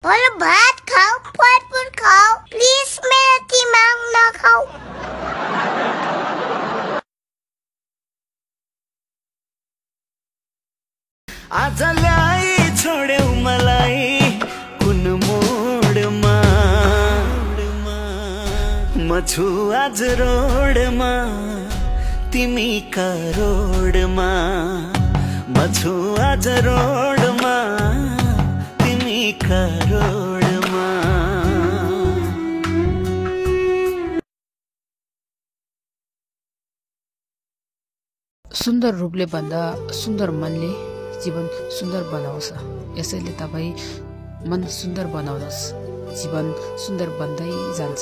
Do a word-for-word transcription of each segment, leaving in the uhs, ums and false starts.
बोलो भात खाओ फलफूल खाओ प्लीज मेरा दिमाग न खाओ। आज ल्याई छोड्यौ मलाई कुन मोडमा म छु आज रोडमा तिमी करोडमा म छु आज रोडमा तिमी करोडमा। सुन्दर रूपले भन्दा सुन्दर मनले जीवन सुन्दर बनाउँछ। यसैले तपाईं मन सुन्दर बनाउनुहोस्, जीवन सुन्दर बन्दै जान्छ।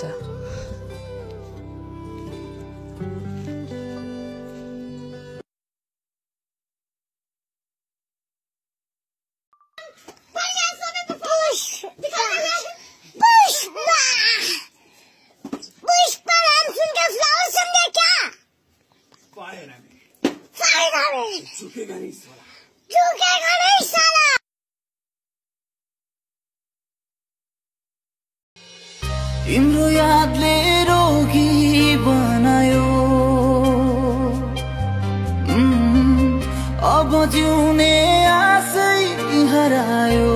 झुकेगा नहीं साला, झुकेगा नहीं साला। तिम्रो यादले रोगी बनायो, अब जिउने आशै हरायो।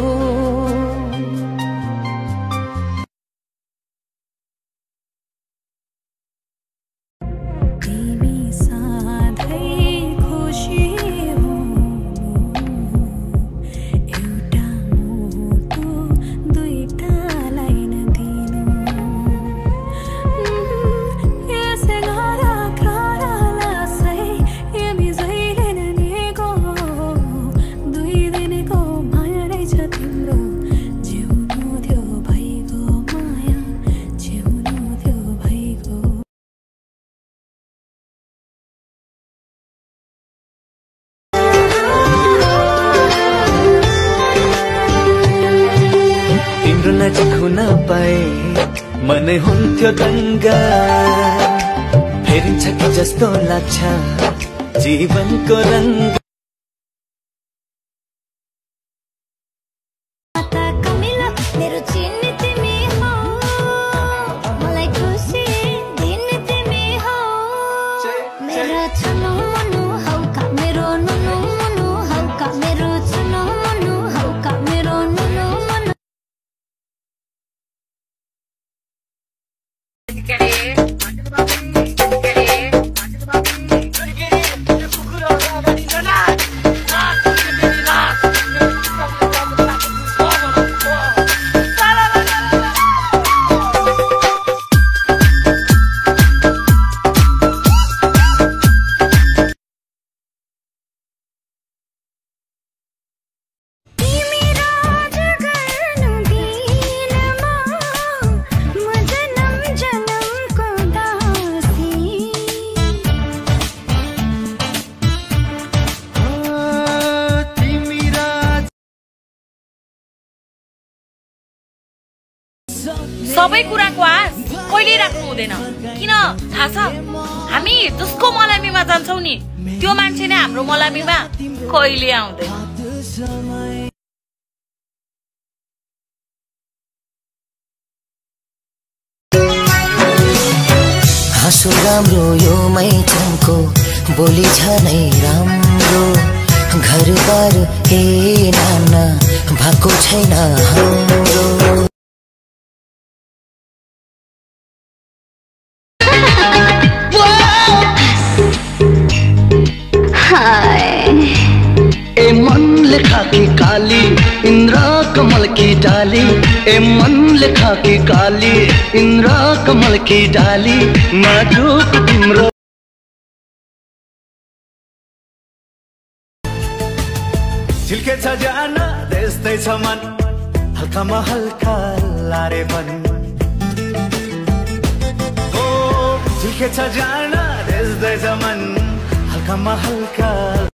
नजिक हुन पाए मनै हुन्थ्यो दङ्गा, फेरिन्छ कि जस्तो लाग्छ जीवनको रङ्ग। सबै कुराको आश कहिले राख्नु हुँदैन। किन थाहा छ, हामी जसको मलामीमा जान्छौं नि त्यो मान्छे नै हाम्रो मलामीमा कहिले आउँदैन। हाँसो राम्रो यो मैथुनको बोली झनै राम्रो, घरबार हे नाना भएको छैन हाम्रो। ए मन लेखा की काली इंद्र कमल की डाली, ए मन लेखा की काली इंद्र कमल की डाली, नाजुक तिम्रो झिल्केछ जान त्यस्तै छ मन, हल्कामा हल्का लारे बन। ओ झिल्केछ जान त्यस्तै छ मन, हल्कामा हल्का